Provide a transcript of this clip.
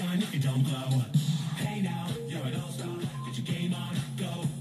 shine if you don't glow. Hey now, you're an all-star. Get your game on, go.